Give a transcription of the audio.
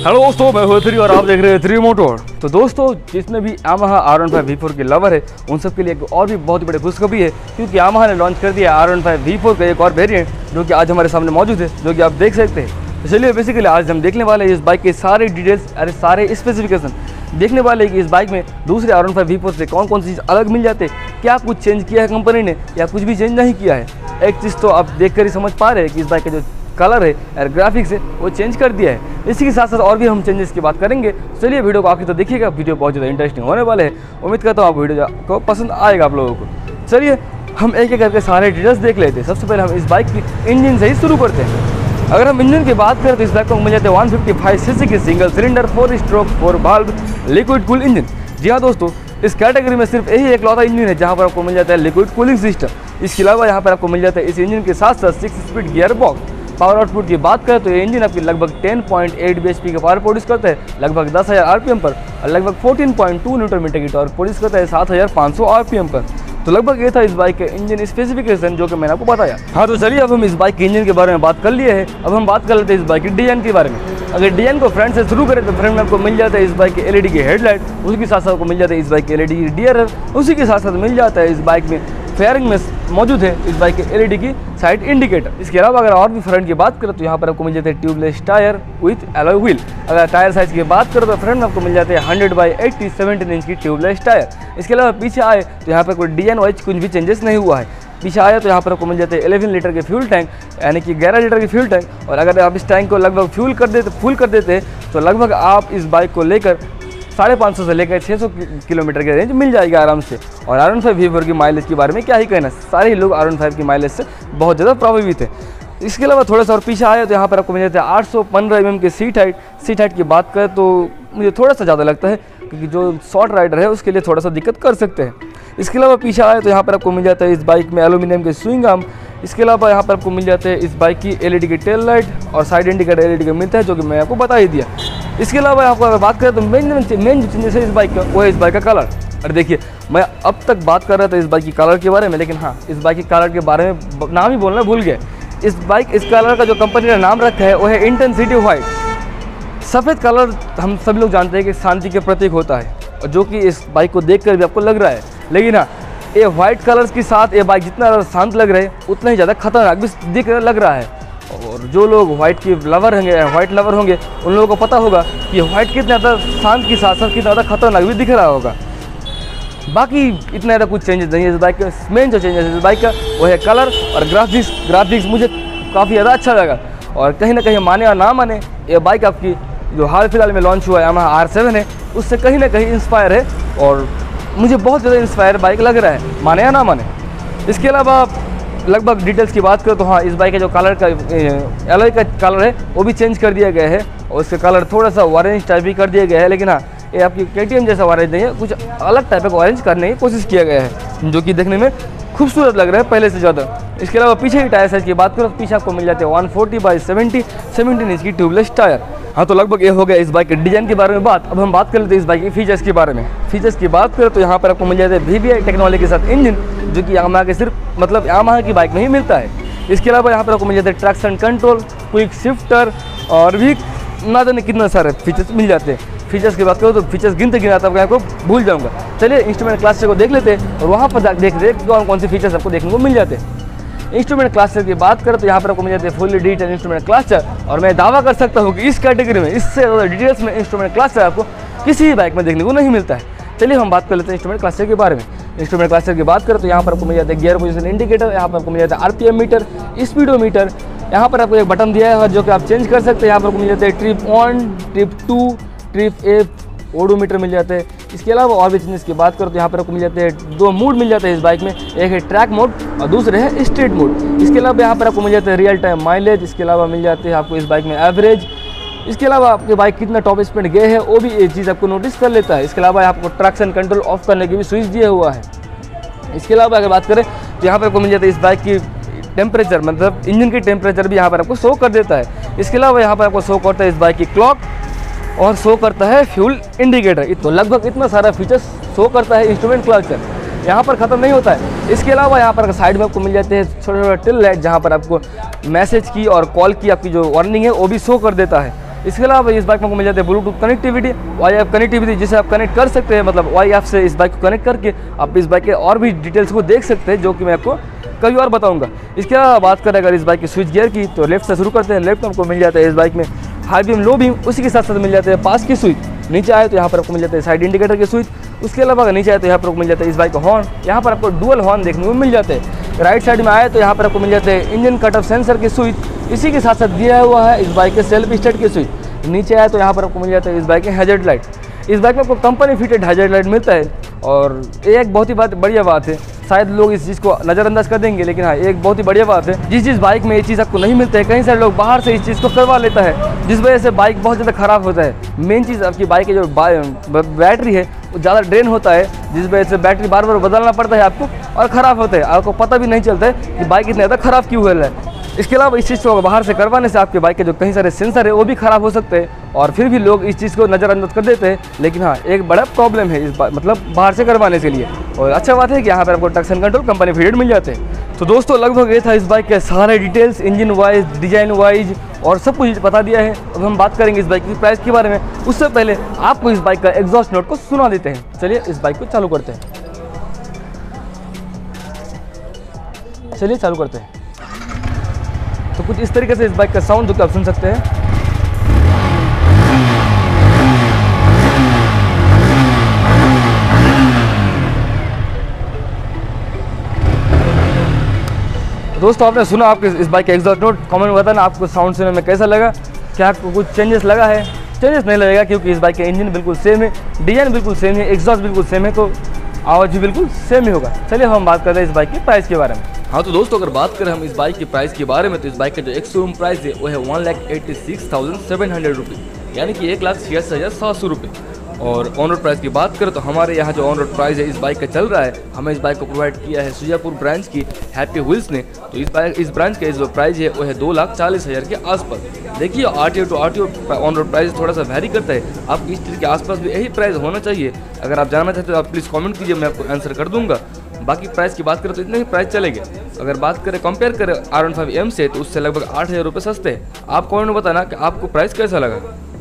Hello दोस्तों, मैं हूं थ्री और आप देख रहे हैं थ्री मोटर। तो दोस्तों, जितने भी यामाहा R15 V4 के लवर है उन सब के लिए एक और भी बहुत बड़ी खुशखबरी है, क्योंकि यामाहा ने लॉन्च कर दिया R15 V4 का एक और वेरिएंट जो कि आज हमारे सामने मौजूद है, जो कि आप देख सकते हैं। तो चलिए बेसिकली आज हम देखने वाले हैं इस बाइक के सारे डिटेल्स, सारे स्पेसिफिकेशन देखने वाले हैं कि इस बाइक में दूसरे R15 V4 से कौन कौन सी चीज़ अलग मिल जाते हैं, क्या कुछ चेंज किया है कंपनी ने या कुछ भी चेंज नहीं किया है। एक चीज़ तो आप देख कर ही समझ पा रहे हैं कि इस बाइक का जो कलर है और ग्राफिक्स है वो चेंज कर दिया है। इसी के साथ साथ और भी हम चेंजेस की बात करेंगे। चलिए वीडियो को आखिर तो देखिएगा, वीडियो बहुत ज़्यादा इंटरेस्टिंग होने वाले हैं। उम्मीद करता हूँ आप वीडियो को पसंद आएगा आप लोगों को। चलिए हम एक एक करके सारे डिटेल्स देख लेते हैं। सबसे पहले हम इस बाइक की इंजन से ही शुरू करते हैं। अगर हम इंजन की बात करें तो इस बाइक को मिल जाते हैं 155 सीसी की single cylinder 4 stroke 4 valve liquid cool engine. जी हाँ दोस्तों, इस कैटेगरी में सिर्फ यही एक लौता इंजन है जहाँ पर आपको मिल जाता है लिक्विड कूलिंग सिस्टम। इसके अलावा यहाँ पर आपको मिल जाता है इस इंजन के साथ साथ 6 speed gear box. Power output की बात करें तो ये इंजन आपकी लगभग 10.8 bhp का पावर प्रोड्यूस करता है लगभग 10,000 RPM पर, और लगभग 14.2 न्यूटन मीटर की टॉर्क प्रोड्यूस करता है 7,500 RPM पर। तो लगभग ये था इस बाइक के इंजन स्पेसिफिकेशन जो कि मैंने आपको बताया। हाँ, तो चलिए अब हम इस बाइक के इंजन के बारे में बात कर लिए हैं। अब हम बात कर लेते हैं इस बाइक की डिजाइन के बारे में। अगर डिजाइन को फ्रंट से शुरू करें तो फ्रंट में आपको मिल जाता है इस बाइक के LED की हेडलाइट, उसी के साथ साथ आपको मिल जाता है इस बाइक के LED की DRL, उसी के साथ साथ मिल जाता है इस बाइक में फेयरिंग में मौजूद है इस बाइक के LED की साइड इंडिकेटर। इसके अलावा अगर और भी फ्रंट की बात करें तो यहाँ पर आपको मिल जाते हैं tubeless tyre with alloy wheel. अगर टायर साइज की बात करें तो फ्रंट में आपको मिल जाते हैं 100/80 17 इंच की ट्यूबलेस टायर। इसके अलावा पीछे आए तो यहाँ पर कोई डिजाइन वाइज कुछ भी चेंजेस नहीं हुआ है। पीछे आया तो यहाँ पर आपको मिल जाते हैं 11 लीटर के फ्यूल टैंक, यानी कि 11 लीटर के फ्यूल टैंक। और अगर आप इस टैंक को लगभग फुल कर देते तो लगभग आप इस बाइक को लेकर 550 से लेकर 600 किलोमीटर के रेंज मिल जाएगा आराम से। और R15 V4 की माइलेज के बारे में क्या ही कहना, सारे ही लोग R15 की माइलेज से बहुत ज़्यादा प्रभावित है। इसके अलावा थोड़ा सा और पीछे आया तो यहाँ पर आपको मिल जाता है 815 mm के सीट हाइट की बात करें तो मुझे थोड़ा सा ज़्यादा लगता है, क्योंकि जो शॉर्ट राइडर है उसके लिए थोड़ा सा दिक्कत कर सकते हैं। इसके अलावा पीछे आया तो यहाँ पर आपको मिल जाता है इस बाइक में एल्यूमिनियम के स्विंग आर्म। इसके अलावा यहाँ पर आपको मिल जाते हैं इस बाइक की LED की टेल लाइट और साइड इंडिकेटर LED का मिलता है, जो कि मैं आपको बता ही दिया। इसके अलावा आपको अगर बात करें तो मेन जो चेंजेस है इस बाइक का वो है इस बाइक का कलर। और देखिए, मैं अब तक बात कर रहा था इस बाइक की कलर के बारे में, लेकिन हाँ, इस बाइक की कलर के बारे में नाम ही बोलना भूल गया। इस कलर का जो कंपनी ने नाम रखा है वो है इंटेंसिटी व्हाइट। सफ़ेद कलर हम सभी लोग जानते हैं कि शांति के प्रतीक होता है, और जो कि इस बाइक को देख कर भी आपको लग रहा है। लेकिन हाँ, ये वाइट कलर्स के साथ ये बाइक जितना ज़्यादा शांत लग रहा है उतना ही ज़्यादा खतरनाक भी लग रहा है। और जो लोग वाइट के लवर होंगे उन लोगों को पता होगा कि वाइट कितना ज़्यादा शांत के साथ साथ कितना ज़्यादा खतरनाक भी दिख रहा होगा। बाकी इतना ज़्यादा कुछ चेंजेस नहीं है इस बाइक का। मेन जो चेंजेस है इस बाइक का वो है कलर और ग्राफिक्स मुझे काफ़ी ज़्यादा अच्छा लगा। और कहीं ना कहीं माने या ना माने, ये बाइक आपकी जो हाल फिलहाल में लॉन्च हुआ है यामाहा R7 है, उससे कहीं ना कहीं इंस्पायर है और मुझे बहुत ज़्यादा इंस्पायर बाइक लग रहा है, माने या ना माने। इसके अलावा लगभग डिटेल्स की बात करें तो हाँ, इस बाइक का जो कलर का एलॉय का कलर है वो भी चेंज कर दिया गया है, और उसका कलर थोड़ा सा ऑरेंज टाइप भी कर दिया गया है। लेकिन हाँ, ये आपकी KTM जैसा ऑरेंज नहीं है, कुछ अलग टाइप का ऑरेंज करने की कोशिश किया गया है, जो कि देखने में खूबसूरत लग रहा है पहले से ज़्यादा। इसके अलावा पीछे की टायर साइज की बात करो तो पीछे आपको मिल जाते हैं 140/70 17 इंच की ट्यूबलेस टायर। हाँ, तो लगभग ये हो गया इस बाइक के डिज़ाइन के बारे में बात। अब हम बात कर लेते हैं इस बाइक के फीचर्स के बारे में। फीचर्स की बात करें तो यहाँ पर आपको मिल जाता है VVI टेक्नोलॉजी के साथ इंजन, जो कि यामाहा के सिर्फ यामाहा की बाइक में ही मिलता है। इसके अलावा यहाँ पर आपको मिल जाता है ट्रैक्शन कंट्रोल, क्विक शिफ्टर और भी ना जाने कितना सारे फीचर्स मिल जाते हैं। फीचर्स की बात करो तो फीचर्स गिनते आपको भूल जाऊँगा। चलिए इंस्ट्रूमेंट क्लस्टर को देख लेते हैं और वहाँ पर देखते हैं कौन कौन से फीचर्स आपको देखने को मिल जाते हैं। इंस्ट्रूमेंट क्लस्टर की बात करें तो यहाँ पर आपको मिल जाते हैं फुली डिजिटल इंस्ट्रूमेंट क्लस्टर, और मैं दावा कर सकता हूँ कि इस कैटेगरी में इससे ज़्यादा डिटेल्स में इंस्ट्रूमेंट क्लस्टर आपको किसी भी बाइक में देखने को नहीं मिलता है। चलिए हम बात कर लेते हैं इंस्ट्रूमेंट क्लस्टर के बारे में। इंस्ट्रूमेंट क्लस्टर की बात करें तो यहाँ पर आपको मिल जाता है गियर पोजीशन इंडिकेटर, यहाँ पर आपको मिल जाता है RPM मीटर, स्पीडोमीटर। यहाँ पर आपको एक बटन दिया है जो कि आप चेंज कर सकते हैं। यहाँ पर आपको मिल जाता है trip 1, trip 2, trip A, odometer मिल जाते हैं। इसके अलावा और भी चेंजेस की बात करो तो यहाँ पर आपको मिल जाते हैं 2 मोड मिल जाते हैं इस बाइक में, एक है ट्रैक मोड और दूसरे है स्ट्रीट मोड। इसके अलावा यहाँ पर आपको मिल जाते हैं रियल टाइम माइलेज। इसके अलावा मिल जाते हैं आपको इस बाइक में एवरेज। इसके अलावा आपके बाइक कितना टॉप स्पीड गए है वो भी एक चीज़ आपको नोटिस कर लेता है। इसके अलावा आपको ट्रैक्शन कंट्रोल ऑफ करने की भी स्विच दिया हुआ है। इसके अलावा अगर बात करें तो यहाँ पर आपको मिल जाता है इस बाइक की टेम्परेचर, मतलब इंजन की टेम्परेचर भी यहाँ पर आपको शो कर देता है। इसके अलावा यहाँ पर आपको शो करता है इस बाइक की क्लॉक और शो करता है फ्यूल इंडिकेटर। तो लगभग इतना सारा फीचर्स शो करता है इंस्ट्रूमेंट क्लस्टर। यहाँ पर ख़त्म नहीं होता है। इसके अलावा यहाँ पर साइड में आपको मिल जाते हैं छोटे छोटे टिल लाइट, जहाँ पर आपको मैसेज की और कॉल की आपकी जो वार्निंग है वो भी शो कर देता है। इसके अलावा इस बाइक में आपको मिल जाती है ब्लूटूथ कनेक्टिविटी, वाईएफ कनेक्टिविटी, जिसे आप कनेक्ट कर सकते हैं, मतलब वाईएफ से इस बाइक को कनेक्ट करके आप इस बाइक के और भी डिटेल्स को देख सकते हैं, जो कि मैं आपको कभी और बताऊंगा। इसके अलावा बात करें अगर इस बाइक की स्विच गियर की, तो लेफ्ट से शुरू करते हैं। लेफ्ट में आपको मिल जाता है इस बाइक में हाई बीम, लो बीम, उसी के साथ साथ मिल जाते हैं पास की स्विच। नीचे आए तो यहाँ पर आपको मिल जाता है साइड इंडिकेटर की स्विच। उसके अलावा अगर नीचे आए तो यहाँ पर आपको मिल जाता है इस बाइक का हॉर्न, यहाँ पर आपको डुअल हॉर्न देखने को मिल जाते हैं। राइट साइड में आए तो यहाँ पर आपको मिल जाते हैं इंजन कट ऑफ सेंसर की स्विच। इसी के साथ साथ दिया हुआ है इस बाइक के सेल्फ स्टार्ट की स्विच। नीचे आए तो यहाँ पर आपको मिल जाता है इस बाइक के हैजर्ड लाइट। इस बाइक में आपको कंपनी फिटेड हैजर्ड लाइट मिलता है, और एक बहुत ही बढ़िया बात है, शायद लोग इस चीज़ को नज़रअंदाज कर देंगे, लेकिन हाँ एक बहुत ही बढ़िया बात है, जिस बाइक में ये चीज़ आपको नहीं मिलता है, कई सारे लोग बाहर से इस चीज़ को करवा लेता है, जिस वजह से बाइक बहुत ज़्यादा ख़राब होता है। मेन चीज़ आपकी बाइक की जो बैटरी है वो ज़्यादा ड्रेन होता है, जिस वजह से बैटरी बार बार बदलना पड़ता है आपको, और ख़राब होता है, आपको पता भी नहीं चलता है कि बाइक इतना ज़्यादा ख़राब क्यों हो रहा है। इसके अलावा इस चीज़ को बाहर से करवाने से आपके बाइक के जो कई सारे सेंसर है वो भी ख़राब हो सकते हैं, और फिर भी लोग इस चीज़ को नज़रअंदाज कर देते हैं। लेकिन हाँ एक बड़ा प्रॉब्लम है इस मतलब बाहर से करवाने के लिए, और अच्छा बात है कि यहाँ पर आपको ट्रैक्शन कंट्रोल कंपनी फिटेड मिल जाते हैं। तो दोस्तों लगभग ये था इस बाइक के सारे details, engine wise, design wise, और सब कुछ बता दिया है। अब हम बात करेंगे इस बाइक की प्राइस के बारे में। उससे पहले आपको इस बाइक का एग्जॉस्ट नोट को सुना देते हैं। चलिए इस बाइक को चालू करते हैं। चलिए चालू करते हैं। तो कुछ इस तरीके से इस बाइक का साउंड जो कि आप सुन सकते हैं। दोस्तों आपने सुना आपके इस बाइक का एग्जॉस्ट नोट, कमेंट में बताना आपको साउंड सुनने में कैसा लगा, क्या आपको कुछ चेंजेस लगा है। चेंजेस नहीं लगेगा क्योंकि इस बाइक का इंजन बिल्कुल सेम है, डिजाइन बिल्कुल सेम है, एग्जॉस्ट बिल्कुल सेम है, तो आवाज़ भी बिल्कुल सेम ही होगा। चलिए हम बात करते हैं इस बाइक की प्राइस के बारे में। हाँ तो दोस्तों अगर बात करें हम इस बाइक की प्राइस के बारे में, तो इस बाइक का जो एक शोरूम प्राइस है वो है 1,86,700 रुपये, यानी कि 1,86,700 रुपये। और ऑन रोड प्राइस की बात करें तो हमारे यहाँ जो ऑन रोड प्राइस है इस बाइक का चल रहा है, हमें इस बाइक को प्रोवाइड किया है सुजापुर ब्रांच की हैप्पी व्हील्स ने। तो इस ब्रांच का जो प्राइस है वो है 2,40,000 के आसपास। देखिए RTO to RTO on road price थोड़ा सा वैरी करता है, आपकी इस चीज़ के आसपास भी यही प्राइस होना चाहिए। अगर आप जानना चाहते हो आप प्लीज़ कॉमेंट कीजिए, मैं आपको आंसर कर दूंगा। बाकी प्राइस की बात करें तो इतने ही प्राइस चलेंगे। अगर बात करें कंपेयर करें R15M से, तो उससे लगभग 8,000 रुपये सस्ते हैं। आप कमेंट में बताना कि आपको प्राइस कैसा लगा।